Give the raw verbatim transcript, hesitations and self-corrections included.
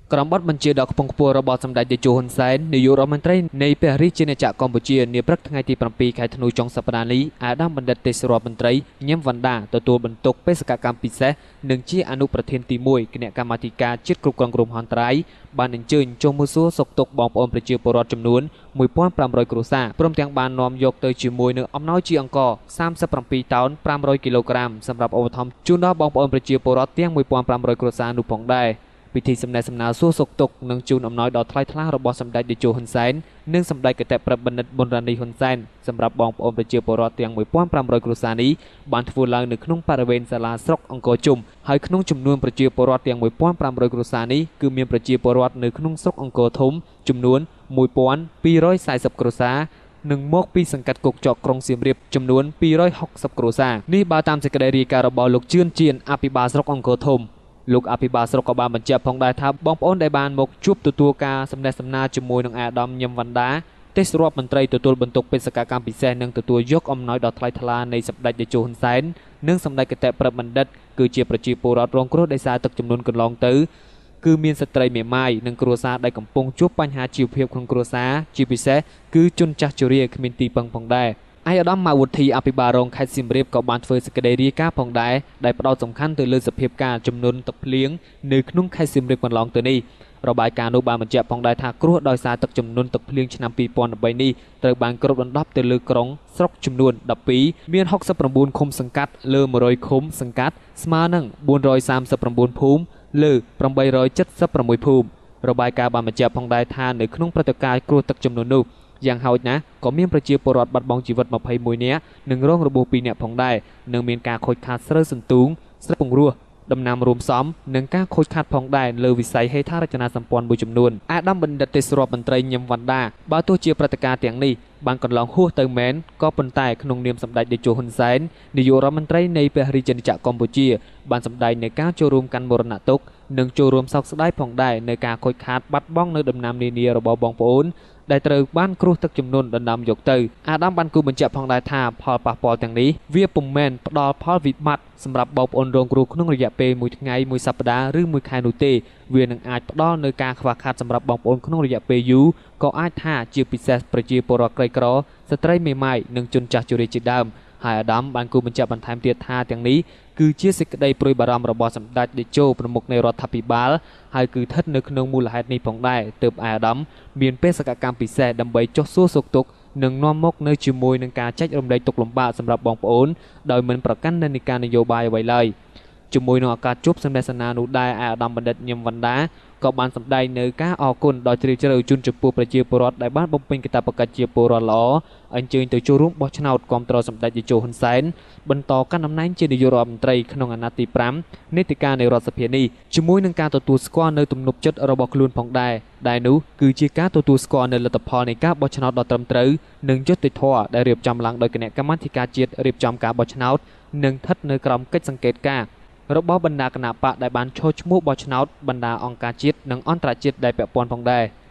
ក្រមបត់បញ្ជាដ៏ខ្ពង់ខ្ពស់របស់សម្ដេចតេជោហ៊ុនសែននាយករដ្ឋមន្ត្រីនៃព្រះរាជាណាចក្រកម្ពុជានាព្រឹកថ្ងៃទីប្រាំពីរខែធ្នូចុងសប្តាហ៍នេះអាដាមបណ្ឌិតទេសរដ្ឋមន្ត្រីញឹមវណ្ដាទទួលបន្ទុកបេសកកម្មពិសេសនិងជាអនុប្រធានទីមួយគណៈកម្មាធិការជាតិគ្រប់គ្រងគ្រោះមហន្តរាយបានអញ្ជើញចុះមើលសួរសុខទុក្ខបងប្អូនប្រជាពលរដ្ឋចំនួនមួយពាន់ប្រាំរយគ្រួសារព្រមទាំងបាននាំយកទៅជាមួយនឹងអំណោយជាអង្ករសាមសិបប្រាំពីរតោនប្រាំរយគីឡូក្រាមសម្រាប់ឧបត្ថម្ភជូនដល់បងប្អូនប្រជាពលរដ្ឋទាំងមួយពាន់ប្រាំរយគ្រួសារនោះផងដែរពិធីសម្ដែងសម្ណើសួរសុខទុក្ខនិងជូនអំណោយដ៏ថ្លៃថ្លារបស់សម្ដេចតេជោហ៊ុនសែននិងសម្ដេចគតិប្រិយបណ្ឌិតប៊ុនរ៉ានីហ៊ុនសែនសម្រាប់បងប្អូនប្រជាពលរដ្ឋទាំងមួយពាន់ប្រាំរយគ្រួសារនេះបានធ្វើឡើងនៅក្នុងបរិវេណសាលាស្រុកអង្គរជុំហើយក្នុងចំនួនប្រជាពលរដ្ឋទាំងមួយពាន់ប្រាំរយគ្រួសារនេះគឺមានប្រជាពលរដ្ឋនៅក្នុងស្រុកអង្គរធំចំនួនមួយពាន់ពីររយសែសិបគ្រួសារនិងមកពីសង្កាត់គោកចកក្រុងសៀមរាបចំនួនពីររយហុកសិបគ្រួសារនេះបើតាមសេចក្តីរាយការណ៍របស់លោកជឿនជៀនអភិបាលស្រុកអង្គរធំលោកអភិបាលស្រុកក៏បានបញ្ជាក់ផងដែរថាបងប្អូនដែលបានមកជួបទទួលការសម្ដែងសម្ណើជាមួយនឹងអាដាមញឹមវណ្ដាទេសរដ្ឋមន្ត្រីទទួលបន្ទុកបេសកកម្មពិសេសនិងទទួលយកអំណោយដ៏ថ្លៃថ្លានៃសម្ដេចតេជោហ៊ុនសែននិងសម្ដេចគតិប្រិយបណ្ឌិតគឺជាប្រជាពលរដ្ឋរងគ្រោះដោយសារទឹកជំនន់កន្លងទៅគឺមានស្ត្រីមេម៉ាយនិងគ្រួសារដែលកំពុងជួបបញ្ហាជីវភាពក្នុងគ្រួសារជាពិសេសគឺជនចាស់ជរាគ្មានទីពឹងផងដែរឯកឧត្តមម៉ៅវុធីអភិបាលរងខេត្តសៀមរាបក៏បានធ្វើសេចក្តីរាយការណ៍ផងដែរដែលផ្ដោតសំខាន់ទៅលើសភាពការចំនួនទឹកភ្លៀងនៅក្នុងខេត្តសៀមរាបកន្លងទៅនេះរបាយការណ៍នោះបានបញ្ជាក់ផងដែរថាគ្រោះដោយសារទឹកចំនួនទឹកភ្លៀងឆ្នាំពីរពាន់ប្រាំបីនេះត្រូវបានគ្របដណ្ដប់ទៅលើក្រុងស្រុកចំនួនដប់ពីរមានហុកសិបប្រាំបួនឃុំសង្កាត់លើមួយរយឃុំសង្កាត់ស្មើនឹងបួនរយសាមសិបប្រាំបួនភូមិលើប្រាំបីរយចិតសិបប្រាំមួយភូមិរបាយការណ៍បានបញ្ជាក់ផងដែរថានៅក្នុងព្រឹត្តិការណ៍គ្រោះទឹកចំនួននោះយ៉ាងហោចណាស់ក៏មានប្រជាពលរដ្ឋបាត់បង់ជីវិតម្ភៃមួយនាក់និងរងរបួសពីរនាក់ផងដែរនិងមានការខូចខាតស្រូវសន្ទូងស្រូវពង្រោះដំណាំរួមផ្សំនិងការខូចខាតផងដែរលើវិស័យហេដ្ឋារចនាសម្ព័ន្ធមួយចំនួនអាដាមបណ្ឌិតទេសរដ្ឋមន្ត្រីញឹមវណ្ដាបើទោះជាព្រឹត្តិការណ៍ទាំងនេះបានកន្លងហួសទៅមែនក៏ប៉ុន្តែក្នុងនាមសម្ដេចតេជោហ៊ុនសែននាយករដ្ឋមន្ត្រីនៃព្រះរាជាណាចក្រកម្ពុជាបានសម្ដែងនៅការចូលរួមកាន់មរណទុក្ខនិងចូលរួមសោកស្ដាយផងដែរនៅការខូចខាតបាត់បង់នៅដំណាំនានារបស់បងប្អូនដែលត្រូវបានគ្រោះទឹកជំនន់ដណ្ដើមយកទៅអាដាមបានគូបញ្ជាក់ផងដែរថាផលប៉ះពាល់ទាំងនេះវាពុំមែនផ្ដល់ផលវិបត្តិសម្រាប់បងប្អូនរងគ្រោះក្នុងរយៈពេលមួយថ្ងៃមួយសប្តាហ៍ឬមួយខែនោះទេវានឹងអាចផ្ដល់នៅការខ្វះខាតសម្រាប់បងប្អូនក្នុងរយៈពេលយូរក៏អាចថាជាពិសេសប្រជាពលរដ្ឋក្រីក្រស្ត្រីមេម៉ាយនិងជនចាស់ជរាជាដើមហើយអាដាមបានគូបញ្ជាក់បន្ថែមទៀតថាទាំងនេះគឺជាសេចក្តីព្រួយបារម្ភរបស់សម្ដេចតេជោប្រមុខនៃរដ្ឋាភិបាលហើយគឺស្ថិតនៅក្នុងមូលហេតុនេះផងដែរទើបអាដាមមានបេសកកម្មពិសេសដើម្បីចុះសួរសុខទុក្ខនិងនាំមកនៅជាមួយនឹងការចែករំលែកទុក្ខលំបាកសម្រាប់បងប្អូនដោយមិនប្រកាន់និន្នាការនយោបាយអ្វីឡើយជាមួយនឹងឱកាសជួបសម្ដែងសម្ណើនោះដែរអាដាមបណ្ឌិតញឹមវណ្ដាក៏បានសម្ដែងនៅការអរគុណដល់ជ្រាលជ្រៅជូនចំពោះប្រជាពលរដ្ឋដែលបានបំពេញកាតព្វកិច្ចជាពលរដ្ឋល្អអញ្ជើញទៅចូលរួមបោះឆ្នោតគាំទ្រសម្ដេចតេជោហ៊ុនសែនបន្តកាន់តំណែងជានាយករដ្ឋមន្ត្រីក្នុងអាណត្តិទីប្រាំនីតិកាលនៃរដ្ឋសភានេះជាមួយនឹងការទទួលស្គាល់នៅទំនុកចិត្តរបស់ខ្លួនផងដែរដែលនោះគឺជាការទទួលស្គាល់នៅលទ្ធផលនៃការបោះឆ្នោតដ៏ត្រឹមត្រូវនិងយុត្តិធម៌ដែលរៀបចំឡើងដោយគណៈកម្មាធិការជាតិរៀបចំការបោះឆ្នោតនិងស្ថិតនៅក្រោមកិច្ចសង្កេតការណ៍របស់បណ្ដាគណៈបកដែលបានឈរឈ្មោះបោះឆ្នោតបណ្ដាអង្គការជាតិនិងអន្តរជាតិដែលពាក់ព័ន្ធផងដែរ